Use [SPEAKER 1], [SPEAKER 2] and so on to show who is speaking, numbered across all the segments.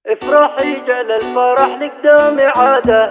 [SPEAKER 1] افرحي جل الفرح لك دوم عاده.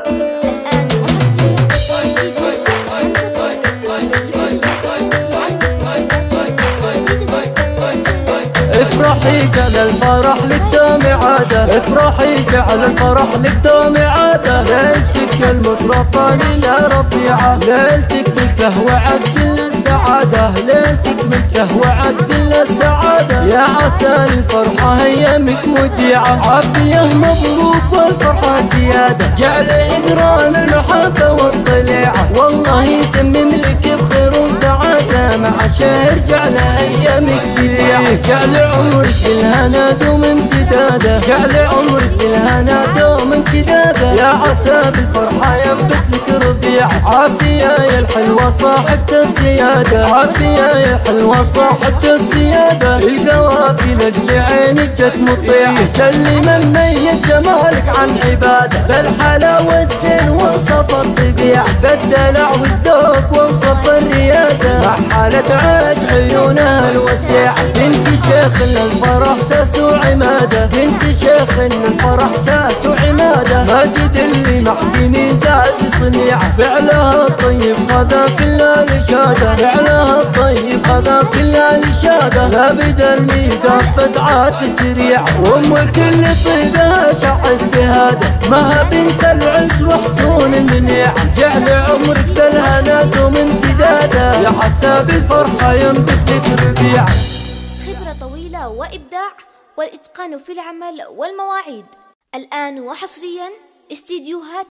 [SPEAKER 1] افرحي جعل الفرح لك دوم عاده، افرحي جعل الفرح لك دوم عاده. ليلتك المترفة ليلة رفيعة، ليلتك ملكه وعد للسعادة، ليلتك ملكه وعد للسعادة. يا عسى الفرحة ايامك وديعة، عافية مبروك والفرحة زيادة. جعل إدران المحبة والطليعة، والله يتمم لك بخير وسعادة. مع شهر جعل ايامك دليعة، جعل عمرك بالهنا دوم امتداده، جعل عمرك بالهنا دوم امتداده. يا عسى بالفرحة ينبت لك ربيع، عافية يا الحلوة صاحبة السيادة، عافية يا الحلوة صاحبة السيادة. القوافي لأجل عينك جت مطيعة، سلي من ميت جمالك عن عبادة. بالحلاوة الزين وصف الطبيعة، بالدلع والذوق وصف الريادة. مع حالة عاج عيونها الوسيعة، بنت شيخ الفرح ساس وعماده، بنت شيخ الفرح ساس وعماده. ماجد اللي محكمي جاز صنيعه، فعلها الطيب خذا كل الاشاده، فعلها الطيب خذا كل الاشاده. لا بدل ميقات فزعات سريعه، وام كل طيبها شع اجتهاده. ما بنسى العز وحصون المنيعه، جعل عمرك بالهنا دوم امتداده. يا عسى بالفرحه ينبت لك ربيعه.
[SPEAKER 2] خبرة طويلة وإبداع والإتقان في العمل والمواعيد. الآن وحصريا استديوهات